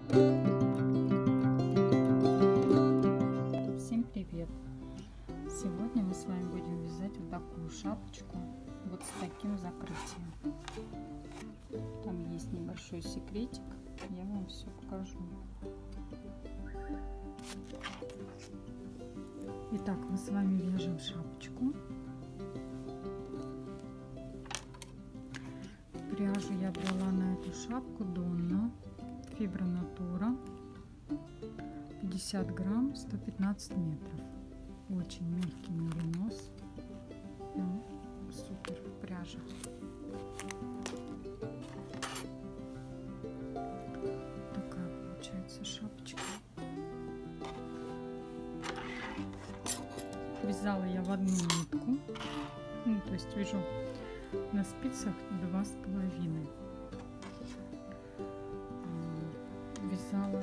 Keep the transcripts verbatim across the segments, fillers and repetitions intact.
Всем привет! Сегодня мы с вами будем вязать вот такую шапочку вот с таким закрытием. Там есть небольшой секретик, я вам все покажу. Итак, мы с вами вяжем шапочку. Пряжу я брала на эту шапку Донна Фибра Натура, пятьдесят грамм, сто пятнадцать метров. Очень мягкий меринос, ну, супер пряжа. Такая получается шапочка. Вязала я в одну нитку, ну, то есть вяжу на спицах два с половиной. Вязала,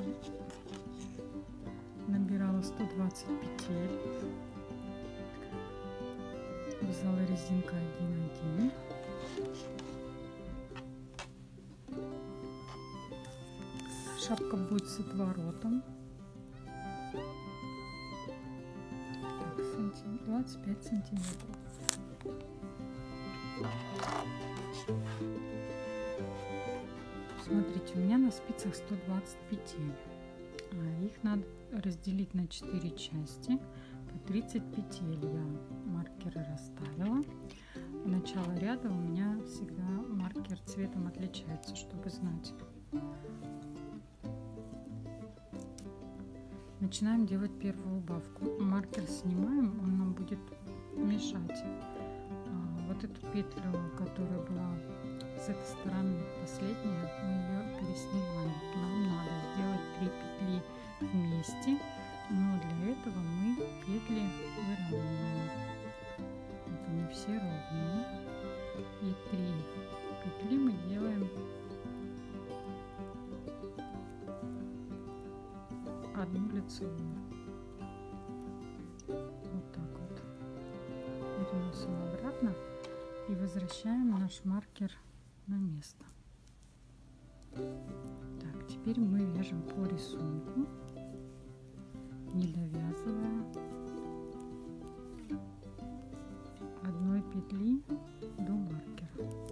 набирала сто двадцать петель, вязала резинка один один. Шапка будет с отворотом. Так, двадцать пять сантиметров. Смотрите, у меня на спицах сто двадцать петель. Их надо разделить на четыре части. По тридцать петель я маркеры расставила. Начало ряда у меня всегда маркер цветом отличается, чтобы знать. Начинаем делать первую убавку. Маркер снимаем, он нам будет мешать. Вот эту петлю, которая была с этой стороны последняя, мы ее переснимаем. Нам надо сделать три петли вместе, но для этого мы петли выравниваем. Вот они все ровные. И три петли мы делаем одну лицевую. Вот так вот. Переносим обратно и возвращаем наш маркер на место. Так, теперь мы вяжем по рисунку, не довязывая одной петли до маркера.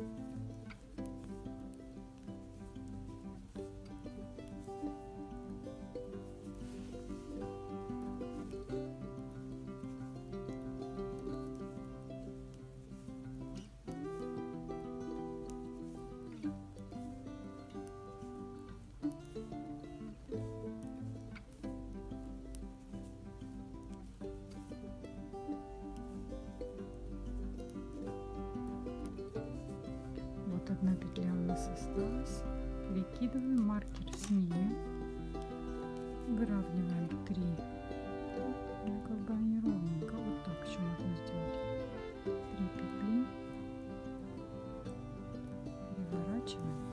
Вот одна петля у нас осталась. Перекидываем маркер с ними, выравниваем три. Ну, как бы они ровненько. Вот так еще можно сделать. Три петли. Переворачиваем.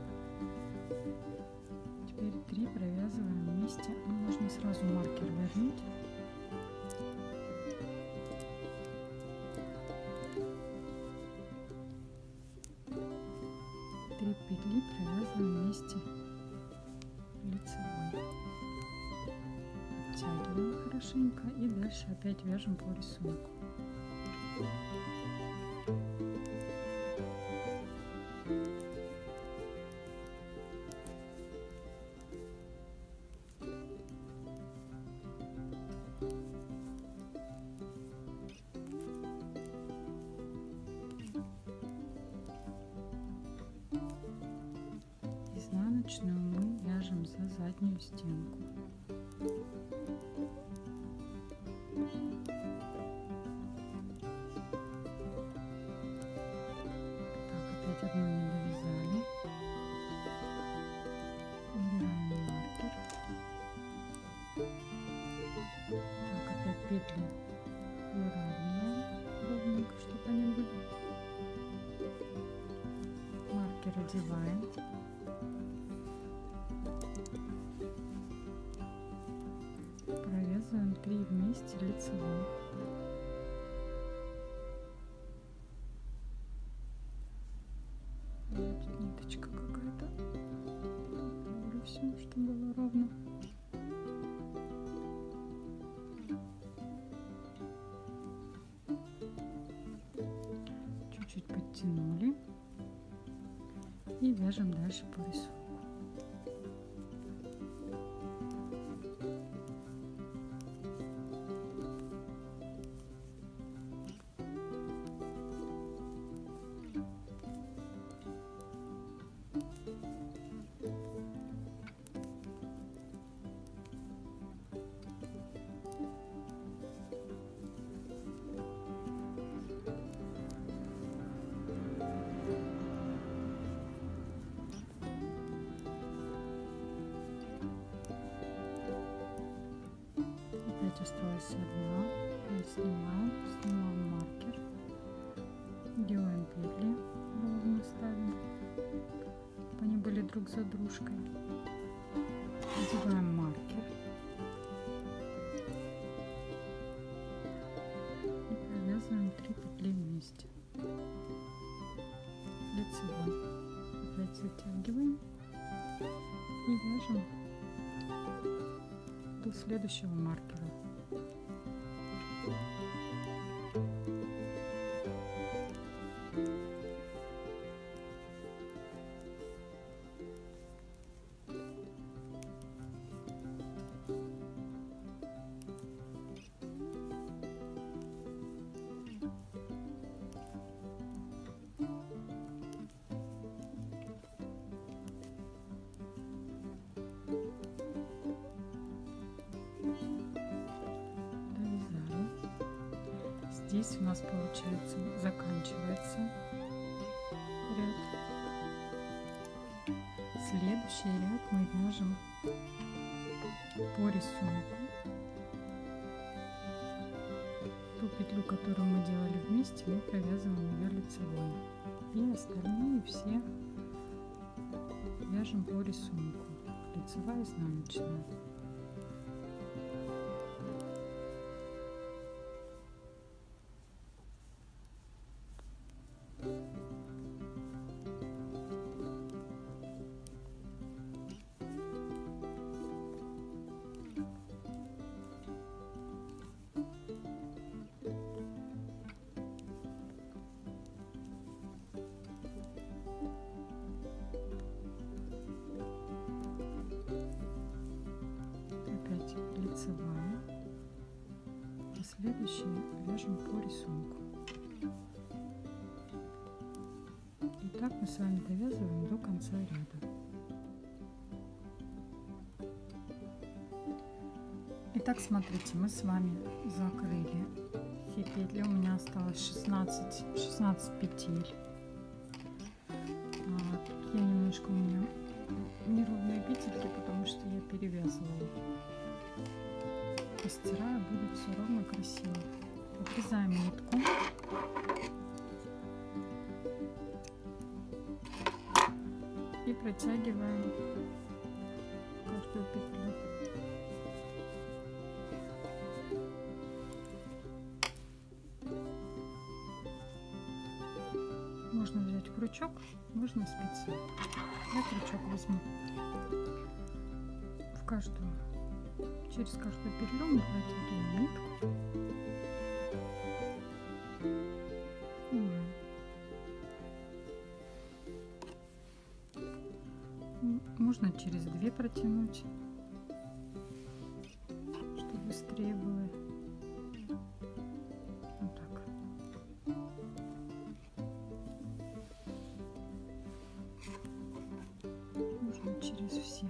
Теперь три провязываем вместе. Можно сразу маркер вернуть. Три петли провязываем вместе лицевой. Оттягиваем хорошенько и дальше опять вяжем по рисунку. Изнаночную мы вяжем за заднюю стенку. Так, опять одну не довязали. Убираем маркер. Так, опять петли выравниваем ровненько, чтобы они были. Маркер одеваем. Провязываем три вместе лицевой. Тут ниточка какая-то. все, чтобы было ровно. Чуть-чуть подтянули и вяжем дальше по рисунку. Осталась одна, я снимаю, снимаем маркер, делаем петли, ровно ставим, чтобы они были друг за дружкой, надеваем маркер и провязываем три петли вместе, лицевой, опять затягиваем и вяжем до следующего маркера. Здесь у нас получается заканчивается ряд. Следующий ряд мы вяжем по рисунку. Ту петлю, которую мы делали вместе, мы провязываем ее лицевой. И остальные все вяжем по рисунку. Лицевая, изнаночная. Лицевая, а следующие вяжем по рисунку. И так мы с вами довязываем до конца ряда. Итак, смотрите, мы с вами закрыли все петли. У меня осталось шестнадцать, шестнадцать петель. А, я немножко у меня неровные петельки, потому что я перевязывала. Постираю, будет все ровно, красиво. Отрезаем нитку. И протягиваем каждую петлю. Можно взять крючок, можно спицы. Я крючок возьму. В каждую Через каждую петлю мы протягиваем нитку. Можно через две протянуть, чтобы быстрее было. Вот так. Можно через все.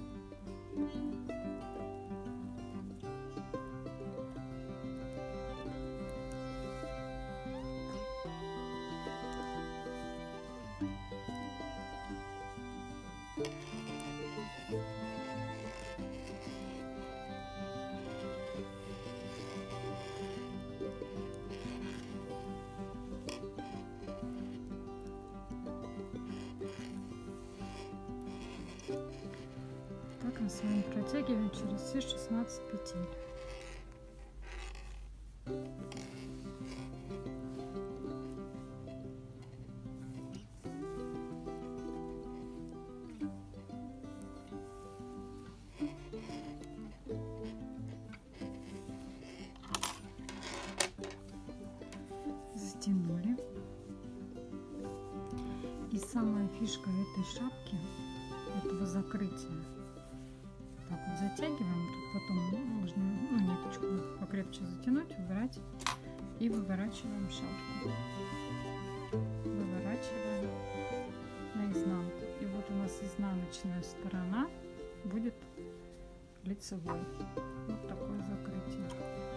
Так мы с вами протягиваем через все шестнадцать петель. фишка этой шапки, этого закрытия. Так вот затягиваем, тут потом можно, ну, ниточку покрепче затянуть, убрать и выворачиваем шапку. Выворачиваем наизнанку. И вот у нас изнаночная сторона будет лицевой. Вот такое закрытие.